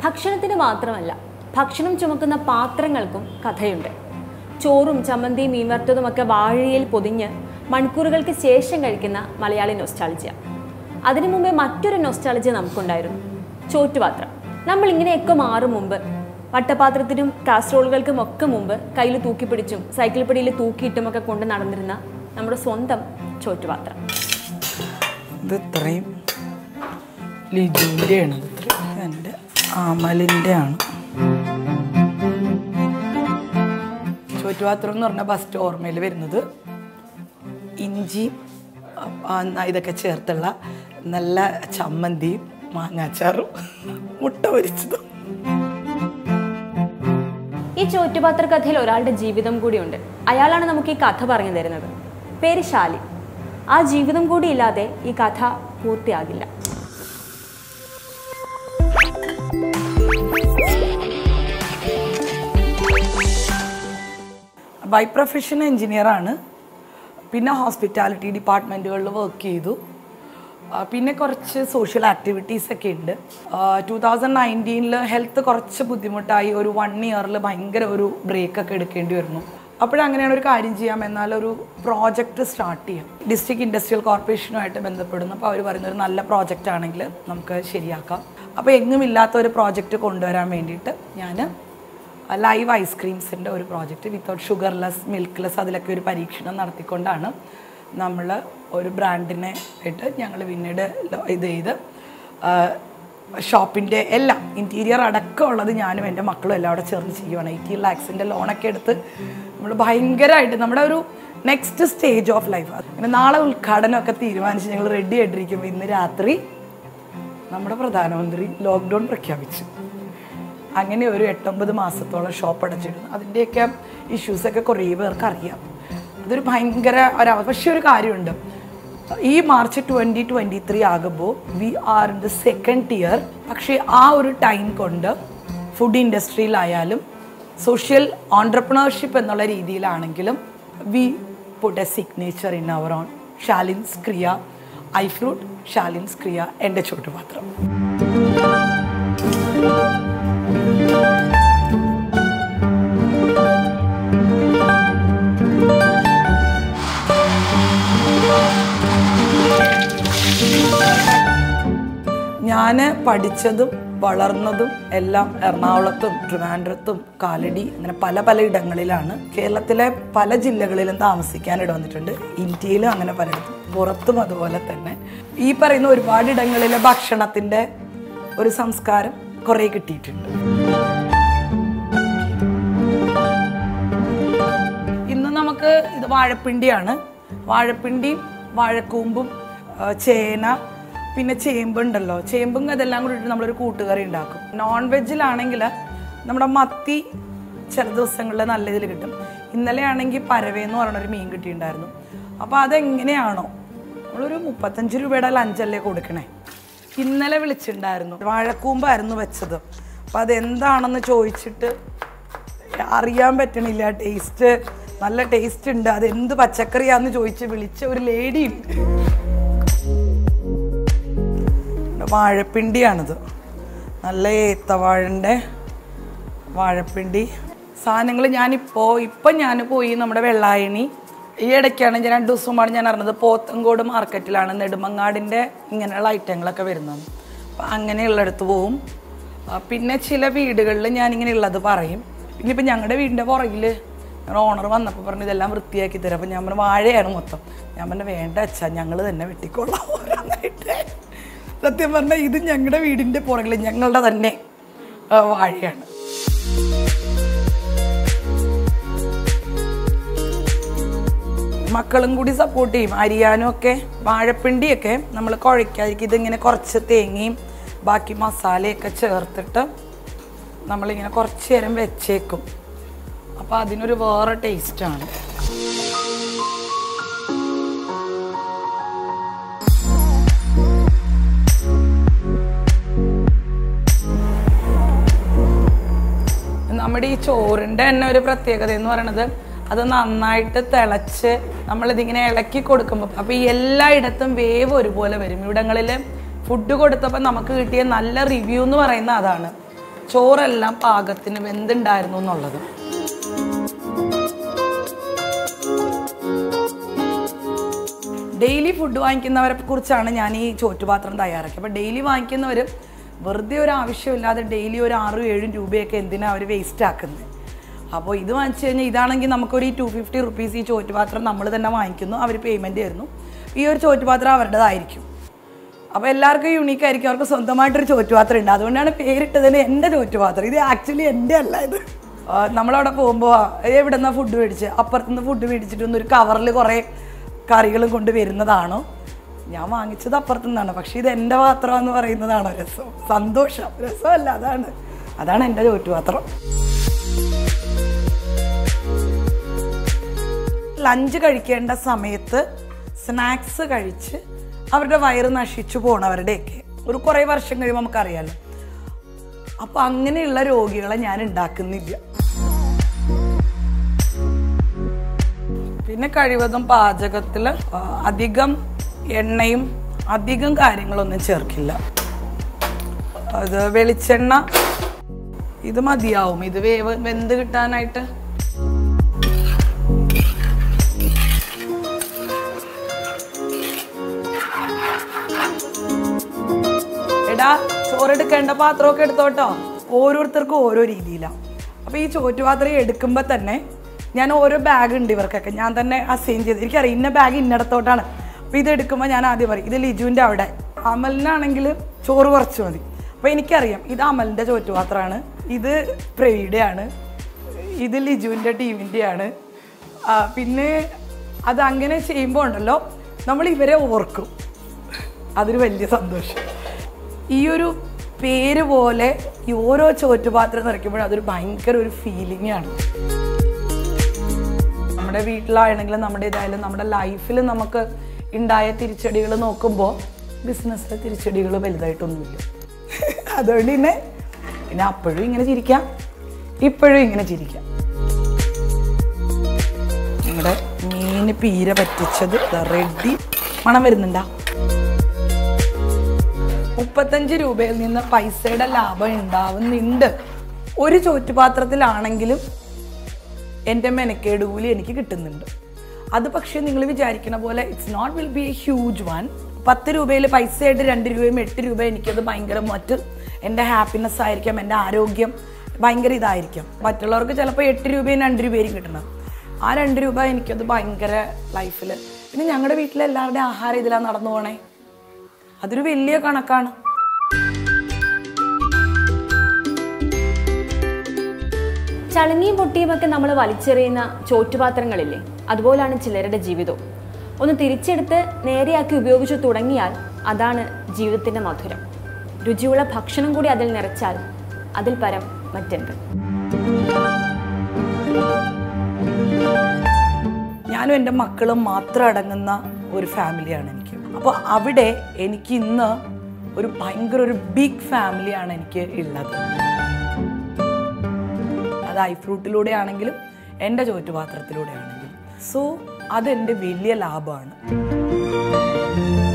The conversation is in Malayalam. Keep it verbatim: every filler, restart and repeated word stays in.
ഭക്ഷണത്തിന് മാത്രമല്ല, ഭക്ഷണം ചുമക്കുന്ന പാത്രങ്ങൾക്കും കഥയുണ്ട്. ചോറും ചമ്മന്തിയും മീൻ വറുത്തതുമൊക്കെ വാഴയിൽ പൊതിഞ്ഞ് മണിക്കൂറുകൾക്ക് ശേഷം കഴിക്കുന്ന മലയാളി നൊസ്റ്റാൾജിയ. അതിനു മുമ്പേ മറ്റൊരു നൊസ്റ്റാൾജിയ നമുക്കുണ്ടായിരുന്നു, ചോറ്റുപാത്രം. നമ്മൾ ഇങ്ങനെയൊക്കെ മാറും മുമ്പ് വട്ടപാത്രത്തിനും കാസറോളുകൾക്കും ഒക്കെ മുമ്പ് കയ്യിൽ തൂക്കിപ്പിടിച്ചും സൈക്കിൾ പിടിയിൽ തൂക്കിയിട്ടുമൊക്കെ കൊണ്ട് നടന്നിരുന്ന നമ്മുടെ സ്വന്തം ചോറ്റുപാത്രം. ഇത് ഇത്രയും ലിജുവിൻ്റെ ആണ്, എൻ്റെ ആമലിൻ്റെ ആണ്. ചോറ്റുപാത്രം എന്ന് പറഞ്ഞാൽ ഫസ്റ്റ് ഓർമ്മയിൽ വരുന്നത് ഇഞ്ചി ഇതൊക്കെ ചേർത്തുള്ള നല്ല ചമ്മന്തിയും മാങ്ങാച്ചാറും മുട്ട പൊരിച്ചതും. ഈ ചോറ്റുപാത്ര കഥയിൽ ഒരാളുടെ ജീവിതം കൂടിയുണ്ട്. അയാളാണ് നമുക്ക് ഈ കഥ പറഞ്ഞു തരുന്നത്. പേര് ശാലി. ആ ജീവിതം കൂടി ഇല്ലാതെ ഈ കഥ പൂർത്തിയാകില്ല. ബൈ പ്രൊഫഷൻ എഞ്ചിനീയറാണ്. പിന്നെ ഹോസ്പിറ്റാലിറ്റി ഡിപ്പാർട്ട്മെൻറ്റുകളിൽ വർക്ക് ചെയ്തു. പിന്നെ കുറച്ച് സോഷ്യൽ ആക്ടിവിറ്റീസൊക്കെ ഉണ്ട്. ടു തൗസൻഡ് നയൻറ്റീനിൽ ഹെൽത്ത് കുറച്ച് ബുദ്ധിമുട്ടായി. ഒരു വൺ ഇയറിൽ ഭയങ്കര ഒരു ബ്രേക്കൊക്കെ എടുക്കേണ്ടി വരുന്നു. അപ്പോഴങ്ങനെയാണ് ഒരു കാര്യം ചെയ്യാം, എന്നാലൊരു പ്രോജക്റ്റ് സ്റ്റാർട്ട് ചെയ്യാം. ഡിസ്ട്രിക്ട് ഇൻഡസ്ട്രിയൽ കോർപ്പറേഷനുമായിട്ട് ബന്ധപ്പെടുന്നു. അപ്പോൾ അവർ പറയുന്ന ഒരു നല്ല പ്രോജക്റ്റ് ആണെങ്കിൽ നമുക്ക് ശരിയാക്കാം. അപ്പോൾ എങ്ങും ഇല്ലാത്ത ഒരു പ്രോജക്റ്റ് കൊണ്ടുവരാൻ വേണ്ടിയിട്ട് ഞാൻ ലൈവ് ഐസ്ക്രീംസിൻ്റെ ഒരു പ്രോജക്റ്റ് വിത്തൗട്ട് ഷുഗർലെസ് മിൽക്ക്ലെസ് അതിലൊക്കെ ഒരു പരീക്ഷണം നടത്തിക്കൊണ്ടാണ് നമ്മൾ ഒരു ബ്രാൻഡിനെ ആയിട്ട് ഞങ്ങൾ പിന്നീട് ഇത് ചെയ്ത് ഷോപ്പിൻ്റെ എല്ലാം ഇൻറ്റീരിയർ അടക്കമുള്ളത് ഞാനും എൻ്റെ മക്കളും എല്ലാം അവിടെ ചേർന്ന് ചെയ്യുവാണ്. എയ്റ്റീൻ ലാക്സിൻ്റെ ലോണൊക്കെ എടുത്ത് നമ്മൾ ഭയങ്കരമായിട്ട് നമ്മുടെ ഒരു നെക്സ്റ്റ് സ്റ്റേജ് ഓഫ് ലൈഫ്. അങ്ങനെ നാളെ ഉദ്ഘാടനമൊക്കെ തീരുമാനിച്ച് ഞങ്ങൾ റെഡി ആയിട്ടിരിക്കുമ്പോൾ ഇന്ന് രാത്രി നമ്മുടെ പ്രധാനമന്ത്രി ലോക്ക്ഡൗൺ പ്രഖ്യാപിച്ചു. അങ്ങനെ ഒരു എട്ടൊമ്പത് മാസത്തോളം ഷോപ്പ് അടച്ചിടുന്നു. അതിൻ്റെയൊക്കെ ഇഷ്യൂസൊക്കെ കുറേ പേർക്ക് അറിയാം. അതൊരു ഭയങ്കര ഒരവസ്ഥ. പക്ഷേ ഒരു കാര്യമുണ്ട്, ഈ മാർച്ച് ട്വൻറ്റി ട്വൻറ്റി ത്രീ ആകുമ്പോൾ we are in the second year. പക്ഷേ ആ ഒരു ടൈം കൊണ്ട് ഫുഡ് ഇൻഡസ്ട്രിയിലായാലും സോഷ്യൽ ഓൺട്രപ്രണർഷിപ്പ് എന്നുള്ള രീതിയിലാണെങ്കിലും we put a signature in our own. ഷാലിൻസ് ക്രിയ, ഐ ഫ്രൂട്ട്, ഷാലിൻസ് ക്രിയ, എൻ്റെ ചോറ്റുപാത്രം. ഞാൻ പഠിച്ചതും വളർന്നതും എല്ലാം എറണാകുളത്തും ട്രിവാൻഡ്രത്തും കാലടി അങ്ങനെ പല പല ഇടങ്ങളിലാണ്. കേരളത്തിലെ പല ജില്ലകളിലും താമസിക്കാൻ ഇട വന്നിട്ടുണ്ട്. ഇന്ത്യയിലും അങ്ങനെ പലയിടത്തും, പുറത്തും അതുപോലെ തന്നെ. ഈ പറയുന്ന ഒരുപാട് ഇടങ്ങളിലെ ഭക്ഷണത്തിൻ്റെ ഒരു സംസ്കാരം കുറേ കിട്ടിയിട്ടുണ്ട്. ഇന്ന് നമുക്ക് ഇത് വാഴപ്പിണ്ടിയാണ്. വാഴപ്പിണ്ടിയും വാഴക്കൂമ്പും ചേന പിന്നെ ചേമ്പുണ്ടല്ലോ, ചേമ്പും അതെല്ലാം കൂടി ഇട്ട് നമ്മളൊരു കൂട്ടുകറി ഉണ്ടാക്കും. നോൺ വെജിലാണെങ്കിൽ നമ്മുടെ മത്തി ചില ദിവസങ്ങളിൽ നല്ല ഇതിൽ കിട്ടും. ഇന്നലെ ആണെങ്കിൽ പരവേന്ന് പറഞ്ഞൊരു മീൻ കിട്ടിയിട്ടുണ്ടായിരുന്നു. അപ്പോൾ അതെങ്ങനെയാണോ നമ്മളൊരു മുപ്പത്തഞ്ച് രൂപയുടെ ലഞ്ചല്ലേ കൊടുക്കണേ. ഇന്നലെ വിളിച്ചിട്ടുണ്ടായിരുന്നു, വാഴക്കൂമ്പായിരുന്നു വെച്ചത്. അപ്പോൾ അതെന്താണെന്ന് ചോദിച്ചിട്ട് അറിയാൻ പറ്റണില്ല. ടേസ്റ്റ് നല്ല ടേസ്റ്റ് ഉണ്ട്, അതെന്ത് പച്ചക്കറിയാന്ന് ചോദിച്ച് വിളിച്ച ഒരു ലേഡി ഉണ്ട്. വാഴപ്പിണ്ടിയാണിത്, നല്ല ഏത്തവാഴൻ്റെ വാഴപ്പിണ്ടി സാധനങ്ങൾ. ഞാനിപ്പോൾ ഇപ്പം ഞാൻ പോയി നമ്മുടെ വെള്ളായണി ഈ ഇടയ്ക്കാണ് ഞാൻ രണ്ട് ദിവസം മുമ്പാണ് ഞാൻ അറിഞ്ഞത് പോത്തങ്കോട് മാർക്കറ്റിലാണ് നെടുമങ്ങാടിൻ്റെ ഇങ്ങനെയുള്ള ഐറ്റങ്ങളൊക്കെ വരുന്നത്. അപ്പം അങ്ങനെയുള്ളിടത്ത് പോവും. പിന്നെ ചില വീടുകളിൽ ഞാനിങ്ങനെ ഉള്ളത് പറയും. പിന്നെ ഇപ്പം ഞങ്ങളുടെ വീടിൻ്റെ പുറകിൽ ഓണർ വന്നപ്പോൾ പറഞ്ഞു ഇതെല്ലാം വൃത്തിയാക്കി തരാം. അപ്പം ഞാൻ പറഞ്ഞു വാഴയാണ് മൊത്തം. ഞാൻ പറഞ്ഞു വേണ്ട അച്ഛാ, ഞങ്ങൾ തന്നെ വെട്ടിക്കൊള്ളാം ഓരോന്നായിട്ട്. സത്യം പറഞ്ഞാൽ ഇത് ഞങ്ങളുടെ വീടിൻ്റെ പുറകിൽ ഞങ്ങളുടെ തന്നെ വാഴയാണ്. മക്കളും കൂടി സപ്പോർട്ട് ചെയ്യും അരിയാനും ഒക്കെ. വാഴപ്പിണ്ടിയൊക്കെ നമ്മൾ കുഴയ്ക്കാതിരിക്കും. ഇതിങ്ങനെ കുറച്ച് തേങ്ങയും ബാക്കി മസാലയൊക്കെ ചേർത്തിട്ട് നമ്മളിങ്ങനെ കുറച്ച് നേരം വെച്ചേക്കും. അപ്പോൾ അതിനൊരു വേറെ ടേസ്റ്റാണ്. നമ്മുടെ ഈ ചോറിൻ്റെ തന്നെ ഒരു പ്രത്യേകത എന്ന് പറയുന്നത് അത് നന്നായിട്ട് തിളച്ച് നമ്മളിതിങ്ങനെ ഇളക്കി കൊടുക്കുമ്പോൾ അപ്പോൾ ഈ എല്ലായിടത്തും വേവ് ഒരുപോലെ വരും. ഇവിടങ്ങളിൽ ഫുഡ് കൊടുത്തപ്പോൾ നമുക്ക് കിട്ടിയ നല്ല റിവ്യൂ എന്ന് പറയുന്നത് അതാണ്. ചോറെല്ലാം പാകത്തിന് വെന്തുണ്ടായിരുന്നു എന്നുള്ളത്. ഡെയിലി ഫുഡ് വാങ്ങിക്കുന്നവരെ കുറിച്ചാണ് ഞാൻ ഈ ചോറ്റുപാത്രം തയ്യാറാക്കിയത്. അപ്പോൾ ഡെയിലി വാങ്ങിക്കുന്നവർ വെറുതെ ഒരു ആവശ്യമില്ലാതെ ഡെയിലി ഒരു ആറും ഏഴും രൂപയൊക്കെ എന്തിനാണ് അവർ വേസ്റ്റ് ആക്കുന്നത്. അപ്പോൾ ഇത് വാങ്ങിച്ചു കഴിഞ്ഞാൽ ഇതാണെങ്കിൽ നമുക്കൊരു ടു ഫിഫ്റ്റി റുപ്പീസ് ഈ ചോറ്റുപാത്രം നമ്മൾ തന്നെ വാങ്ങിക്കുന്നു, അവർ പേയ്മെൻറ്റ് തരുന്നു. ഈ ഒരു ചോറ്റുപാത്രം അവരുടേതായിരിക്കും. അപ്പോൾ എല്ലാവർക്കും യുണീക്ക് ആയിരിക്കും, അവർക്ക് സ്വന്തമായിട്ടൊരു ചോറ്റുപാത്രം ഉണ്ട്. അതുകൊണ്ടാണ് പേരിട്ടതിന് എൻ്റെ ചോറ്റുപാത്രം. ഇത് ആക്ച്വലി എൻ്റെ അല്ല. ഇത് നമ്മളവിടെ പോകുമ്പോൾ എവിടെ നിന്നാണ് ഫുഡ് മേടിച്ച് അപ്പുറത്തുനിന്ന് ഫുഡ് മേടിച്ചിട്ടൊന്നും ഒരു കവറിൽ കുറേ കറികളും കൊണ്ട് വരുന്നതാണോ? ഞാൻ വാങ്ങിച്ചത് അപ്പുറത്തു നിന്നാണ്, പക്ഷേ ഇത് എൻ്റെ പാത്രം എന്ന് പറയുന്നതാണോ രസം? സന്തോഷം, രസമല്ല. അതാണ് അതാണ് എൻ്റെ ചോറ്റുപാത്രം. ലഞ്ച് കഴിക്കേണ്ട സമയത്ത് സ്നാക്സ് കഴിച്ച് അവരുടെ വയറ് നശിച്ചു പോണവരുടെയൊക്കെ ഒരു കുറേ വർഷം കഴിയുമ്പോൾ നമുക്കറിയാമല്ലോ. അപ്പോൾ അങ്ങനെയുള്ള രോഗികളെ ഞാൻ ഉണ്ടാക്കുന്നില്ല. പിന്നെ കഴിവതും പാചകത്തിൽ അധികം എണ്ണയും അധികം കാര്യങ്ങളൊന്നും ചേർക്കില്ല. അത് വെളിച്ചെണ്ണ ഇത് മതിയാവും, ഇത് വേവ് വെന്ത് കിട്ടാനായിട്ട്. എടാ, ചോറെടുക്കേണ്ട പാത്രമൊക്കെ എടുത്തോട്ടോ. ഓരോരുത്തർക്കും ഓരോ രീതിയിലാണ്. അപ്പോൾ ഈ ചോറ്റുപാത്രം എടുക്കുമ്പോൾ തന്നെ ഞാൻ ഓരോ ബാഗ് ഉണ്ട് ഇവർക്കൊക്കെ, ഞാൻ തന്നെ അസൈൻ ചെയ്ത്. എനിക്കറിയാം ഇന്ന ബാഗ് ഇന്നിടത്തോട്ടാണ്. അപ്പോൾ ഇതെടുക്കുമ്പോൾ ഞാൻ ആദ്യം പറയും ഇത് ലിജുവിൻ്റെ അവിടെ. അമലിനാണെങ്കിൽ ചോറ് കുറച്ച് മതി. അപ്പോൾ എനിക്കറിയാം ഇത് അമലിൻ്റെ ചോറ്റുപാത്രമാണ്, ഇത് പ്രവീഡയാണ്, ഇത് ലിജുവിൻ്റെ ടീമിൻ്റെയാണ്. പിന്നെ അത് അങ്ങനെ ചെയ്യുമ്പോൾ ഉണ്ടല്ലോ നമ്മൾ ഇവരെ ഓർക്കും. അതൊരു വലിയ സന്തോഷം. ഈ ഒരു പേര് പോലെ ഈ ഓരോ ചോറ്റുപാത്രം നിറയ്ക്കുമ്പോഴും അതൊരു ഭയങ്കര ഒരു ഫീലിംഗ് ആണ്. നമ്മുടെ വീട്ടിലാണെങ്കിലും നമ്മുടെ ഇതായാലും നമ്മുടെ ലൈഫിൽ നമുക്ക് ഉണ്ടായ തിരിച്ചടികൾ നോക്കുമ്പോൾ ബിസിനസ്സിലെ തിരിച്ചടികൾ വലുതായിട്ടൊന്നുമില്ല. അതുകൊണ്ട് തന്നെ പിന്നെ അപ്പോഴും ഇങ്ങനെ ചിരിക്കാം, ഇപ്പോഴും ഇങ്ങനെ ചിരിക്കാം. നമ്മുടെ മീൻ പീര പറ്റിച്ചത് റെഡി. മണം വരുന്നുണ്ടാ? മുപ്പത്തഞ്ച് രൂപയിൽ നിന്ന് പൈസയുടെ ലാഭം ഉണ്ടാവുന്നുണ്ട്. ഒരു ചോറ്റുപാത്രത്തിലാണെങ്കിലും എൻ്റെ മെനക്കേട് കൂലി എനിക്ക് കിട്ടുന്നുണ്ട്. അത് പക്ഷേ നിങ്ങൾ വിചാരിക്കുന്ന പോലെ it's not will be a huge one. പത്ത് രൂപയിൽ പൈസയായിട്ട് രണ്ട് രൂപയും എട്ട് രൂപ എനിക്കത് ഭയങ്കര മറ്റ് എൻ്റെ ഹാപ്പിനെസ് ആയിരിക്കാം, എൻ്റെ ആരോഗ്യം ഭയങ്കര ഇതായിരിക്കും. മറ്റുള്ളവർക്ക് ചിലപ്പോൾ എട്ട് രൂപയും രണ്ട് രൂപയും കിട്ടണം. ആ രണ്ട് രൂപ എനിക്കത് ഭയങ്കര ലൈഫിൽ. പിന്നെ ഞങ്ങളുടെ വീട്ടിലെല്ലാവരുടെയും ആഹാരം ഇതിലാണ് നടന്നു പോണേ. അതൊരു വലിയ കണക്കാണ്. ചളുങ്ങിയും പൊട്ടിയുമൊക്കെ നമ്മൾ വലിച്ചെറിയുന്ന ചോറ്റുപാത്രങ്ങളില്ലേ, അതുപോലാണ് ചിലരുടെ ജീവിതവും. ഒന്ന് തിരിച്ചെടുത്ത് നേരെയാക്കി ഉപയോഗിച്ചു തുടങ്ങിയാൽ അതാണ് ജീവിതത്തിൻ്റെ മധുരം. രുചിയുള്ള ഭക്ഷണം കൂടി അതിൽ നിറച്ചാൽ അതിൽ പരം മറ്റെന്ത്. ഞാനും എൻ്റെ മക്കളും മാത്രം അടങ്ങുന്ന ഒരു ഫാമിലിയാണ് എനിക്ക്. അപ്പോൾ അവിടെ എനിക്ക് ഇന്ന് ഒരു ഭയങ്കര ഒരു ബിഗ് ഫാമിലിയാണ് എനിക്ക് ഉള്ളത്. അത് ഐ ഫ്രൂട്ടിലൂടെ ആണെങ്കിലും എൻ്റെ ചോറ്റുപാത്രത്തിലൂടെ ആണെങ്കിലും. സോ അതെൻ്റെ വലിയ ലാഭമാണ്.